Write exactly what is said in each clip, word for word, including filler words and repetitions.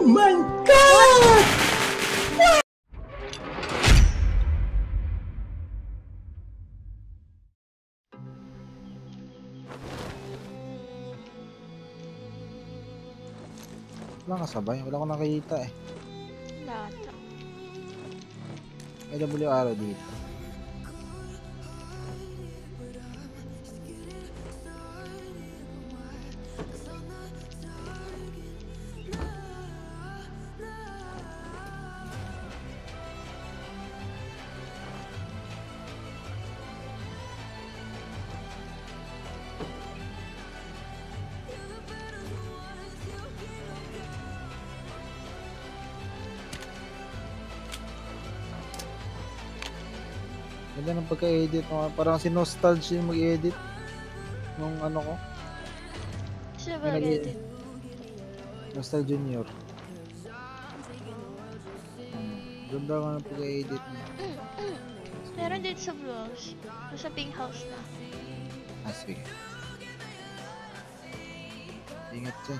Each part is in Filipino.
my God! Wala kasabay, wala ko nakikita eh. Lahat. May W arrow dito. Ganda ng pagka-edit, parang si Nostalgia yung mag-edit nung ano ko. Siya ba nag-edit? Nostal Junior. Hmm. Ganda nga ng pagka-edit niya. Mm, mm. Meron din sa vlogs. Sa pink house na. Ah, sige. Ingat dyan.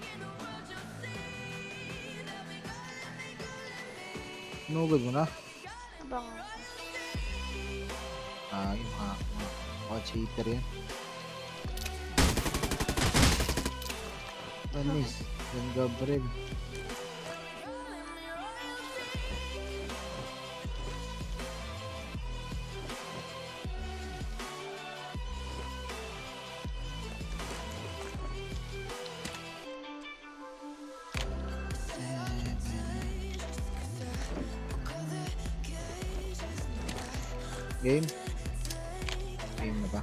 Nugod mo na? Abang. Ah, yung mga, mga, mga cheater yan. Anis, yung Gabriel. Game? Game na ba?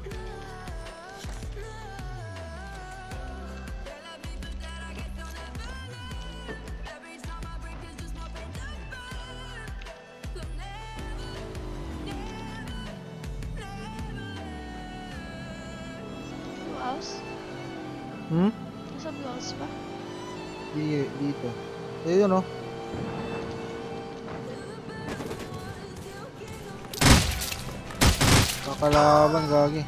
Blue house? Hmm? Nasa blue house pa? Di, dito. Eh, yun oh. Kakalaban, gagi.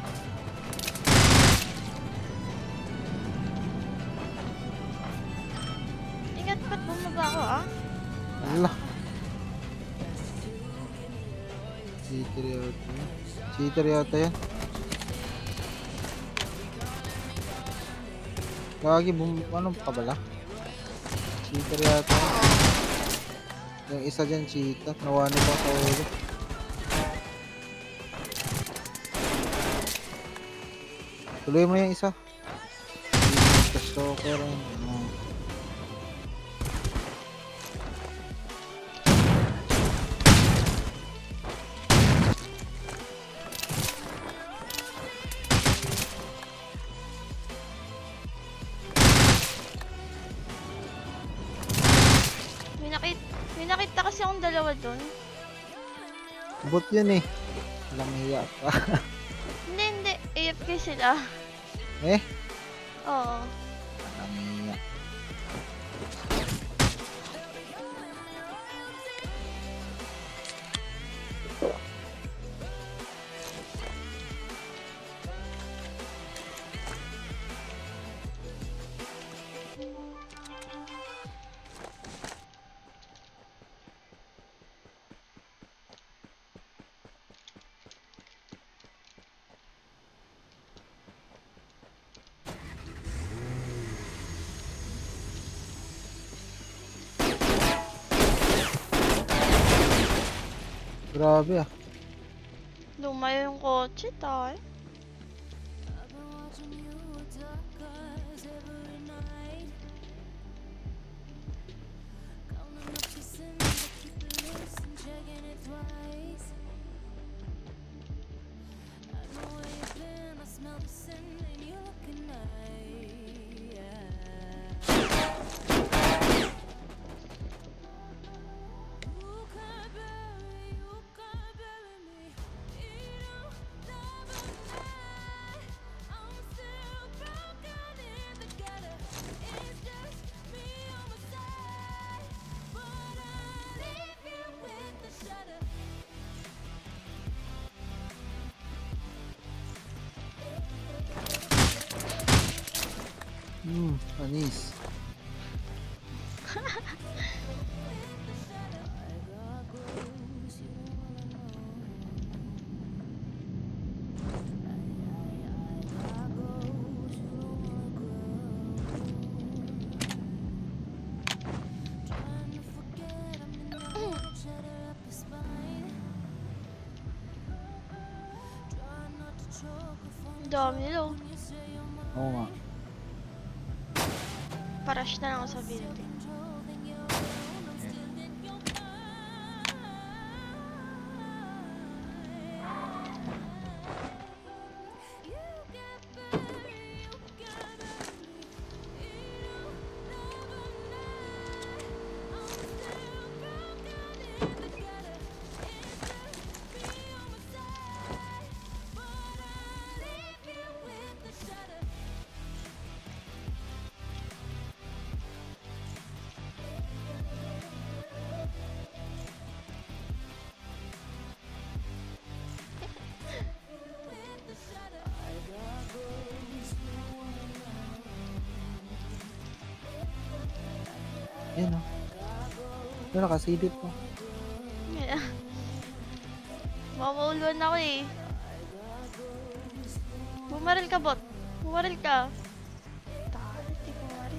Ingat, ba't bumaba ako ah? Ala. Cheater yata yan. Cheater yata yan. Gagi, bum... Anong pabala? Cheater yata yan. Yung isa dyan, cheater. Nawani pa sa ulo. Tuloy mo yung isa. Stalker. Ano. May nakita, may nakita kasi akong dalawa dun. Bot yun eh. Walang hiya pa. Hindi, hindi. A F K sila. Eh? Oo. Walang hiya. Grabe ah. Lumayo yung kotse tayo. Hmm, anis. dami nila oh. Oo nga. Parash na lang ako sa building. Yan o. Ano nakasilip po? Yeah. Mamauluan ako eh. Bumaril ka, bot. Bumaril ka. Takot, di bumaril.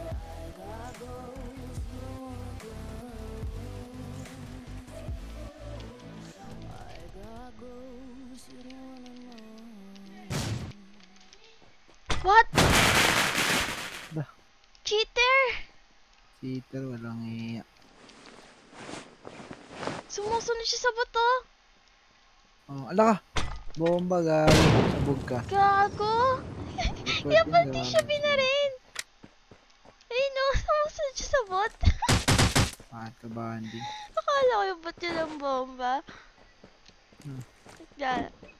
What? Bah. Cheater! Cheater, walang iya. Sumusunod siya sa bato. Oh, ala ka! Bomba, galing. Sabog ka. Gago! Report Kaya yun, pati gawa siya mo. binarin. Ay no, sumusunod siya sa bot. Ah, kabandi. Akala ko yung bot yun ang bomba. Hmm. Yan.